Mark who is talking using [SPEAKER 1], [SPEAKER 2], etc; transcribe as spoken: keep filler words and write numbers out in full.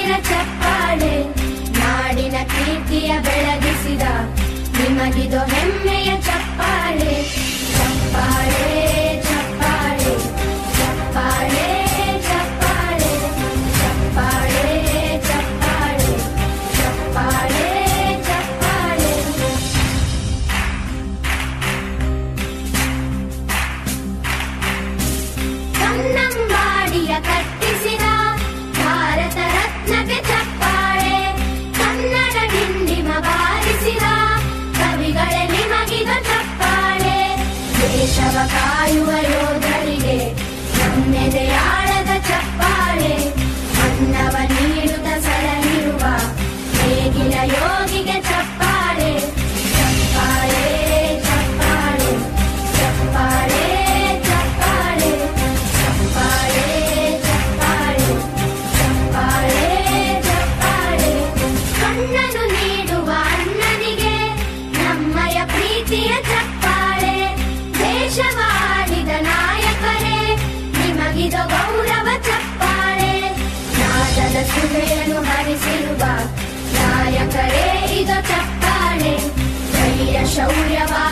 [SPEAKER 1] ಸಾವಿರ ಚಪ್ಪಾಳೆ ನಾಡಿನ ಕೀರ್ತಿಯ ಬೆಳಗಿಸಿದ ನಿಮಗಿದು ಹೆಮ್ಮೆಯ ಚಪ್ಪಾಳೆ ಚಪ್ಪಾಳೆ ಚಪ್ಪಾಳೆ ಚಪ್ಪಾಳೆ ಚಪ್ಪಾಳೆ ಚಪ್ಪಾಳೆ ಚಪ್ಪಾಳೆ ಚಪ್ಪಾಳೆ ಚಪ್ಪಾಳೆ ಕನ್ನಂಬಾಡಿಯ ಕಟ್ಟಿಸಿದ ಭಾರತ ರತ್ನಕ್ಕೆ ಚಪ್ಪಾಳೆ ಕನ್ನಡ ಡಿಂಡಿಮ ಬಾರಿಸಿದ ಕವಿಗಳೇ ನಿಮಗಿದು ಚಪ್ಪಾಳೆ ದೇಶವ ಕಾಯುವ ಯೋಧರಿಗೆ ನಮ್ಮೆದೆಯಾಳದ ಚಪ್ಪಾಳೆ ಅನ್ನವ ನೀಡುತ್ತ ಸಲಹಿರುವ ನೇಗಿಲ ಯೋಗಿಗೆ ಚಪ್ಪಾಳೆ ಚಪ್ಪಾಳೆ ಚಪ್ಪಾಳೆ ಚಪ್ಪಾಳೆ ಚಪ್ಪಾಳೆ ಚಪ್ಪಾಳೆ ಚಪ್ಪಾಳೆ ಚಪ್ಪಾಳೆ ಚಪ್ಪಾಳೆ ಕಣ್ಣನು ನೀಡುವ ಅಣ್ಣನಿಗೆ ನಮ್ಮಯ ಪ್ರೀತಿಯ ಚಪ್ಪಾಳೆ ದೇಶವಾಡಿದ ನಾಯಕರೇ ನಿಮಗಿದು ಗೌರವ ಚಪ್ಪಾಳೆ ನಾದದ ಸುಮೆಯನ್ನು ಹರಿಸಿರುವ ನಾಯಕರೇ ಇದು ಚಪ್ಪಾಳೆ ಧೈರ್ಯ ಶೌರ್ಯವ